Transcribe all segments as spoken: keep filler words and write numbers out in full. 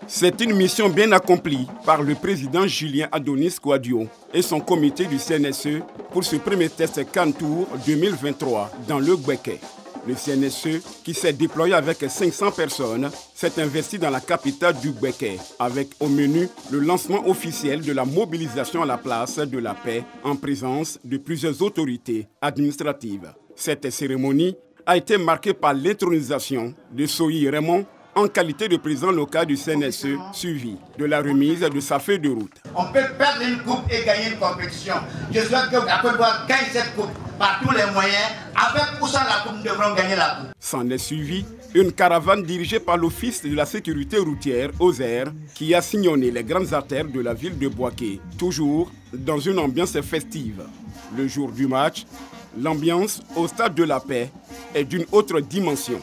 C'est une mission bien accomplie par le président Julien Adonis Kouadio et son comité du C N S E pour ce premier test CAN Tour deux mille vingt-trois dans le Gbeke. Le C N S E, qui s'est déployé avec cinq cents personnes, s'est investi dans la capitale du Gbeke, avec au menu le lancement officiel de la mobilisation à la place de la paix en présence de plusieurs autorités administratives. Cette cérémonie a été marquée par l'intronisation de Soyi Raymond en qualité de président local du C N S E, suivi de la remise de sa feuille de route. On peut perdre une coupe et gagner une compétition. Je souhaite que la Côte d'Ivoire gagne cette coupe par tous les moyens. Avec ou sans la coupe, nous devrons gagner la coupe. S'en est suivi une caravane dirigée par l'Office de la sécurité routière, O S E R, qui a sillonné les grandes artères de la ville de Bouaké, toujours dans une ambiance festive. Le jour du match, l'ambiance au Stade de la Paix est d'une autre dimension.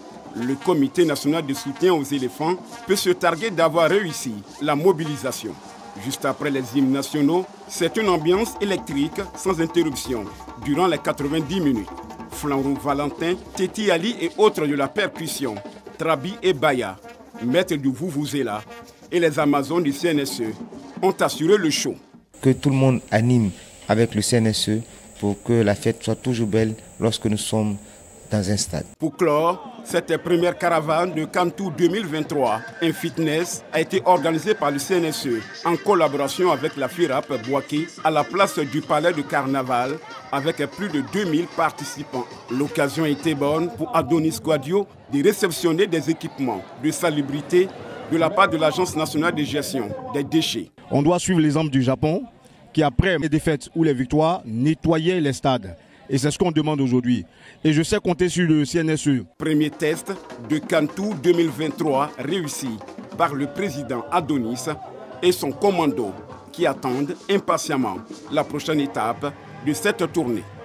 Le Comité national de soutien aux éléphants peut se targuer d'avoir réussi la mobilisation. Juste après les hymnes nationaux, c'est une ambiance électrique sans interruption durant les quatre-vingt-dix minutes. Flanrou Valentin, Teti Ali et autres de la percussion, Trabi et Baya, maîtres du Vuvuzela et les Amazones du C N S E ont assuré le show. Que tout le monde anime avec le C N S E pour que la fête soit toujours belle lorsque nous sommes dans un stade. Pour clore, cette première caravane de CAN Tour deux mille vingt-trois, un fitness, a été organisée par le C N S E en collaboration avec la FIRAP Bouaké à la place du Palais de Carnaval avec plus de deux mille participants. L'occasion était bonne pour Adonis Kouadio de réceptionner des équipements de salubrité de la part de l'Agence nationale de gestion des déchets. On doit suivre l'exemple du Japon qui, après les défaites ou les victoires, nettoyait les stades. Et c'est ce qu'on demande aujourd'hui. Et je sais compter sur le C N S E. Premier test de CAN Tour deux mille vingt-trois réussi par le président Adonis et son commando qui attendent impatiemment la prochaine étape de cette tournée.